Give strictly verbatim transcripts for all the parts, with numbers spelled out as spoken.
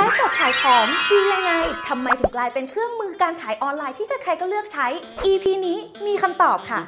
ฟ์สดขายของดียังไงทำไมถึงกลายเป็นเครื่องมือการขายออนไลน์ที่ใครๆก็เลือกใช้ อี พี นี้มีคำตอบค่ะ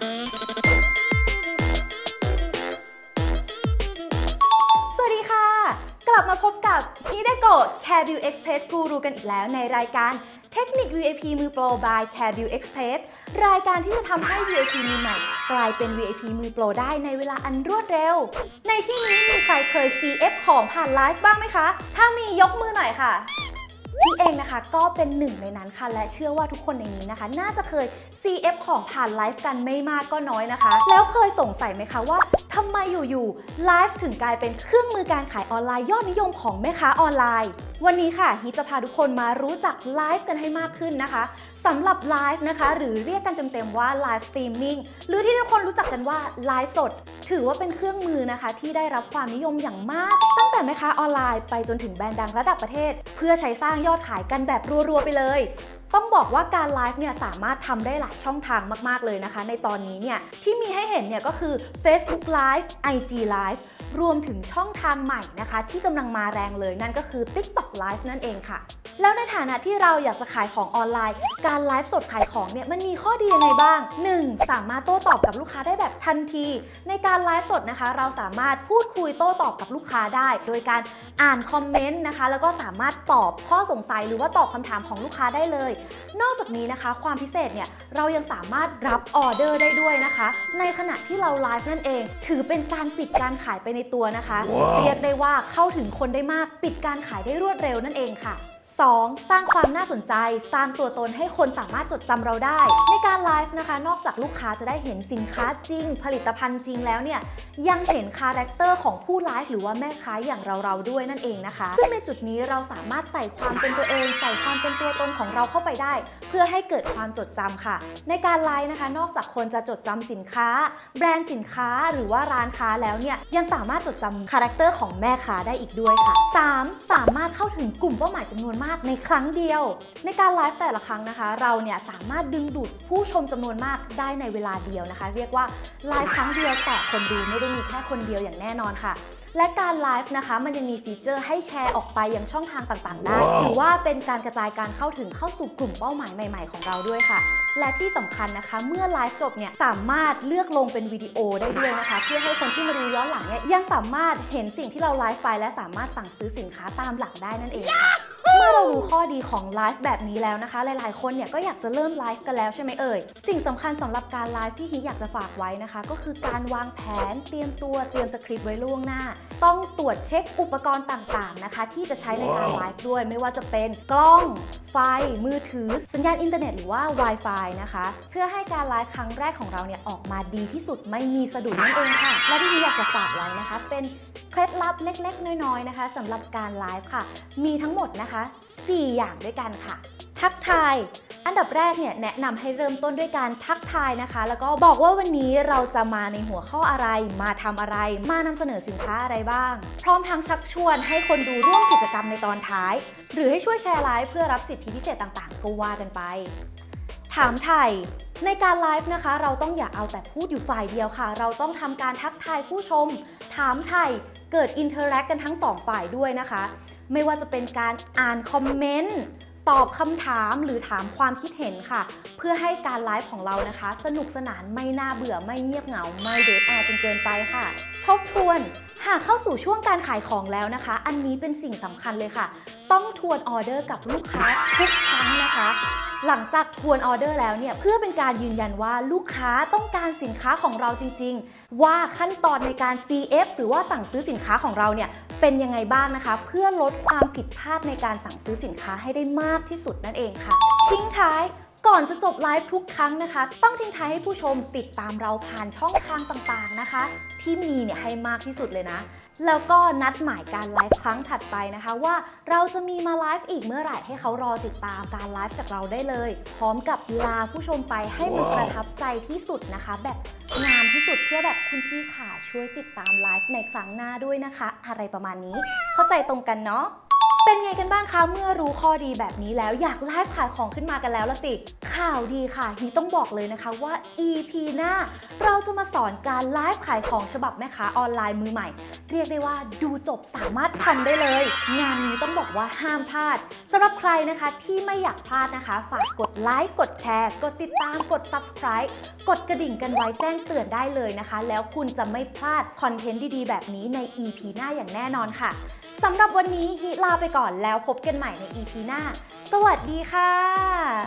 สวัสดีค่ะกลับมาพบกับฮิเดโกะ CareBuild Express Guru กันอีกแล้วในรายการเทคนิค วี ไอ พี มือโปร by CareBuild Express รายการที่จะทำให้ วี ไอ พี มือใหม่กลายเป็น วี ไอ พี มือโปรได้ในเวลาอันรวดเร็วในที่นี้มีใครเคย ซี เอฟ ของผ่านไลฟ์บ้างไหมคะถ้ามียกมือหน่อยค่ะพี่เองนะคะก็เป็นหนึ่งในนั้นค่ะและเชื่อว่าทุกคนในนี้นะคะน่าจะเคย ซี เอฟ ของผ่านไลฟ์กันไม่มากก็น้อยนะคะแล้วเคยสงสัยไหมคะว่าทำไมอยู่ๆไลฟ์ถึงกลายเป็นเครื่องมือการขายออนไลน์ยอดนิยมของแม่ค้าออนไลน์วันนี้ค่ะฮิจะพาทุกคนมารู้จักไลฟ์กันให้มากขึ้นนะคะสำหรับไลฟ์นะคะหรือเรียกกันเต็มๆว่าไลฟ์สตรีมมิ่งหรือที่ทุกคนรู้จักกันว่าไลฟ์สดถือว่าเป็นเครื่องมือนะคะที่ได้รับความนิยมอย่างมากตั้งแต่แม่ค้าออนไลน์ไปจนถึงแบรนด์ดังระดับประเทศเพื่อใช้สร้างยอดขายกันแบบรัวๆไปเลยต้องบอกว่าการไลฟ์เนี่ยสามารถทำได้หลายช่องทางมากๆเลยนะคะในตอนนี้เนี่ยที่มีให้เห็นเนี่ยก็คือ Facebook Live ไอ จี Live รวมถึงช่องทางใหม่นะคะที่กำลังมาแรงเลยนั่นก็คือ TikTok Live นั่นเองค่ะแล้วในฐานะที่เราอยากจะขายของออนไลน์การไลฟ์สดขายของเนี่ยมันมีข้อดียังไงบ้าง หนึ่ง สามารถโต้ตอบกับลูกค้าได้แบบทันทีในการไลฟ์สดนะคะเราสามารถพูดคุยโต้ตอบกับลูกค้าได้โดยการอ่านคอมเมนต์นะคะแล้วก็สามารถตอบข้อสงสัยหรือว่าตอบคำถามของลูกค้าได้เลยนอกจากนี้นะคะความพิเศษเนี่ยเรายังสามารถรับออเดอร์ได้ด้วยนะคะในขณะที่เราไลฟ์นั่นเองถือเป็นการปิดการขายไปในตัวนะคะ wow. เรียกได้ว่าเข้าถึงคนได้มากปิดการขายได้รวดเร็วนั่นเองค่ะสอง สร้างความน่าสนใจสร้างตัวตนให้คนสามารถจดจำเราได้ในการไลฟ์นะคะนอกจากลูกค้าจะได้เห็นสินค้าจริงผลิตภัณฑ์จริงแล้วเนี่ยยังเห็นคาแรคเตอร์ของผู้ไลฟ์หรือว่าแม่ค้าอย่างเราๆด้วยนั่นเองนะคะซึ่งในจุดนี้เราสามารถใส่ความเป็นตัวเองใส่ความเป็นตัวตนของเราเข้าไปได้เพื่อให้เกิดความจดจำค่ะในการไลฟ์นะคะนอกจากคนจะจดจำสินค้าแบรนด์สินค้าหรือว่าร้านค้าแล้วเนี่ยยังสามารถจดจำคาแรคเตอร์ของแม่ค้าได้อีกด้วยค่ะ สาม สามารถเข้าถึงกลุ่มเป้าหมายจำนวนมากในครั้งเดียวในการไลฟ์แต่ละครั้งนะคะเราเนี่ยสามารถดึงดูดผู้ชมจำนวนมากได้ในเวลาเดียวนะคะเรียกว่าไลฟ์ครั้งเดียวแต่คนดูไม่ได้มีแค่คนเดียวอย่างแน่นอนค่ะและการไลฟ์นะคะมันยังมีฟีเจอร์ให้แชร์ออกไปยังช่องทางต่างๆได้ wow. ถือว่าเป็นการกระจายการเข้าถึงเข้าสู่กลุ่มเป้าหมายใหม่ๆของเราด้วยค่ะและที่สำคัญนะคะเมื่อไลฟ์จบเนี่ยสามารถเลือกลงเป็นวิดีโอได้ด้วยนะคะเพื่อให้คนที่มาดูย้อนหลังเนี่ยยังสามารถเห็นสิ่งที่เราไลฟ์ไปและสามารถสั่งซื้อสินค้าตามหลังได้นั่นเองค่ะ yeah. เมื่อเรารู้ข้อดีของไลฟ์แบบนี้แล้วนะคะหลายๆคนเนี่ยก็อยากจะเริ่มไลฟ์กันแล้วใช่ไหมเอ่ยสิ่งสำคัญสำหรับการไลฟ์ที่ฮิอยากจะฝากไว้นะคะก็คือการวางแผนเตรียมตัวเตรียมสคริปต์ไว้ล่วงหน้าต้องตรวจเช็คอุปกรณ์ต่างๆนะคะที่จะใช้ในการไลฟ์ด้วยไม่ว่าจะเป็นกล้องไฟมือถือสัญญาณอินเทอร์เน็ตหรือว่า Wi-Fi นะคะเพื่อให้การไลฟ์ครั้งแรกของเราเนี่ยออกมาดีที่สุดไม่มีสะดุดนั่นเองค่ะและที่อยากจะฝากไว้นะคะเป็นเคล็ดลับเล็กๆน้อยๆนะคะสำหรับการไลฟ์ค่ะมีทั้งหมดนะคะสี่อย่างด้วยกันค่ะทักทายอันดับแรกเนี่ยแนะนำให้เริ่มต้นด้วยการทักทายนะคะแล้วก็บอกว่าวันนี้เราจะมาในหัวข้ออะไรมาทำอะไรมานำเสนอสินค้าอะไรบ้างพร้อมทั้งชักชวนให้คนดูร่วมกิจกรรมในตอนท้ายหรือให้ช่วยแชร์ไลฟ์เพื่อรับสิทธิพิเศษต่างๆก็ว่ากันไปถามไถ่ในการไลฟ์นะคะเราต้องอย่าเอาแต่พูดอยู่ฝ่ายเดียวค่ะเราต้องทำการทักทายผู้ชมถามไถ่เกิดอินเทอร์แอคกันทั้งสองฝ่ายด้วยนะคะไม่ว่าจะเป็นการอ่านคอมเมนต์ตอบคำถามหรือถามความคิดเห็นค่ะเพื่อให้การไลฟ์ของเรานะคะสนุกสนานไม่น่าเบื่อไม่เงียบเหงาไม่เดทแอร์จนเกินไปค่ะทบทวนหากเข้าสู่ช่วงการขายของแล้วนะคะอันนี้เป็นสิ่งสำคัญเลยค่ะต้องทวนออเดอร์กับลูกค้าทุกครั้งนะคะหลังจากทวนออเดอร์แล้วเนี่ยเพื่อเป็นการยืนยันว่าลูกค้าต้องการสินค้าของเราจริงๆว่าขั้นตอนในการ ซี เอฟ หรือว่าสั่งซื้อสินค้าของเราเนี่ยเป็นยังไงบ้างนะคะเพื่อลดความผิดพลาดในการสั่งซื้อสินค้าให้ได้มากที่สุดนั่นเองค่ะทิ้งท้ายก่อนจะจบไลฟ์ทุกครั้งนะคะต้องทิ้งท้ายให้ผู้ชมติดตามเราผ่านช่องทางต่างๆนะคะที่มีเนี่ยให้มากที่สุดเลยนะแล้วก็นัดหมายการไลฟ์ครั้งถัดไปนะคะว่าเราจะมีมาไลฟ์อีกเมื่อไหร่ให้เขารอติดตามการไลฟ์จากเราได้เลยพร้อมกับลาผู้ชมไปให้มันประทับใจที่สุดนะคะแบบงามที่สุดเพื่อแบบคุณพี่ค่ะช่วยติดตามไลฟ์ในครั้งหน้าด้วยนะคะอะไรประมาณนี้เข้าใจตรงกันเนาะ เเป็นไงกันบ้างคะเมื่อรู้ข้อดีแบบนี้แล้วอยากไลฟ์ขายของขึ้นมากันแล้วละสิข่าวดีค่ะฮีต้องบอกเลยนะคะว่า อี พี หน้าเราจะมาสอนการไลฟ์ขายของฉบับแม่ค้าออนไลน์มือใหม่เรียกได้ว่าดูจบสามารถทำได้เลยงานนี้ต้องบอกว่าห้ามพลาดสำหรับใครนะคะที่ไม่อยากพลาดนะคะฝากกดไลค์กดแชร์กดติดตามกด ซับสไครบ์ กดกระดิ่งกันไว้แจ้งเตือนได้เลยนะคะแล้วคุณจะไม่พลาดคอนเทนต์ดีๆแบบนี้ใน อี พี หน้าอย่างแน่นอนค่ะสำหรับวันนี้ฮิลาไปก่อนแล้วพบกันใหม่ใน อี พี หน้าสวัสดีค่ะ